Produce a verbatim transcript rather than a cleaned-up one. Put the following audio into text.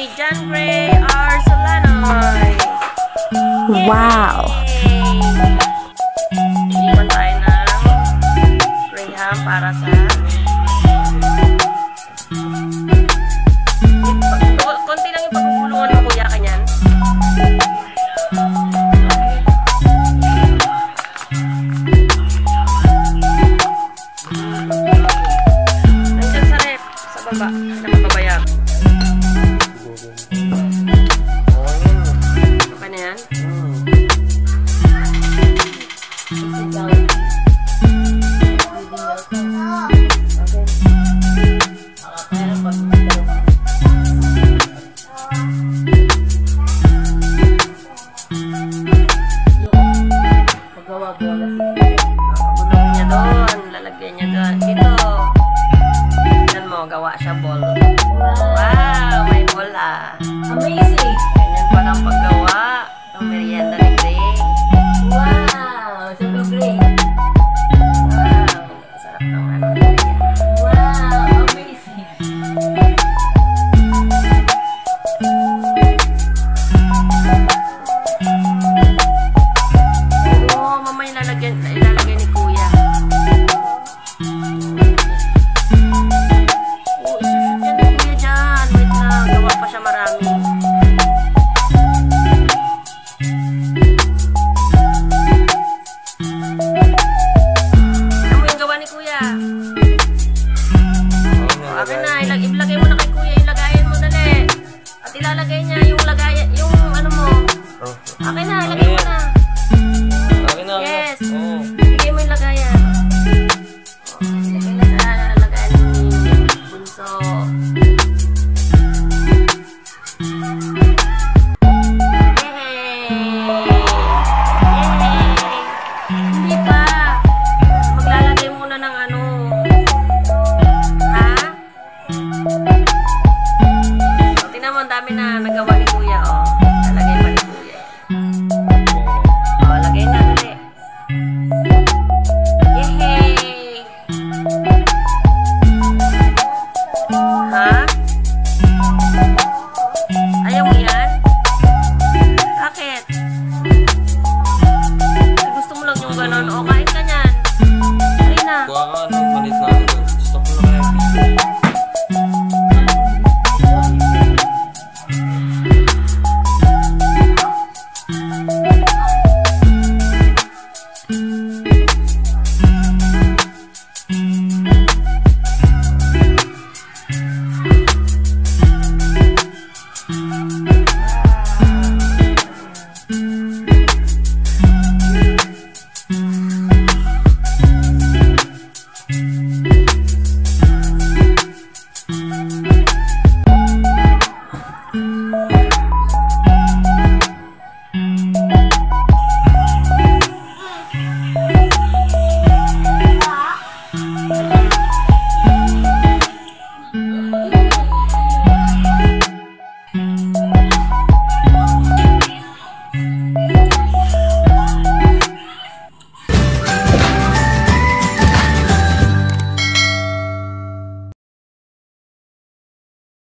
ni John Gray R. Solanoy. Wow! Iwan tayo ng Graham para sa konti lang yung pagugulungan mo, kuya, kanyan. Nandiyan sa rep, sa baba, nakababayag. Okay na yan? Pagulong niya doon, lalagyan niya doon. Dito. Yan mo, gawa siya ball. Wow, may ball ah. Amazing! Ganyan pa lang paggawa ng merienda ni Gray. Wow! Super great! Wow, sarap ng ano niya. Wow! Amazing! Oo, mamaya ilalagyan, ilalagay ni Kuya. Oo, isushoot yan ni Kuya dyan. Wait lang, gawa pa siya marami. Ano mo yung gawa ni Kuya? Akin na, ilag- ilagay mo na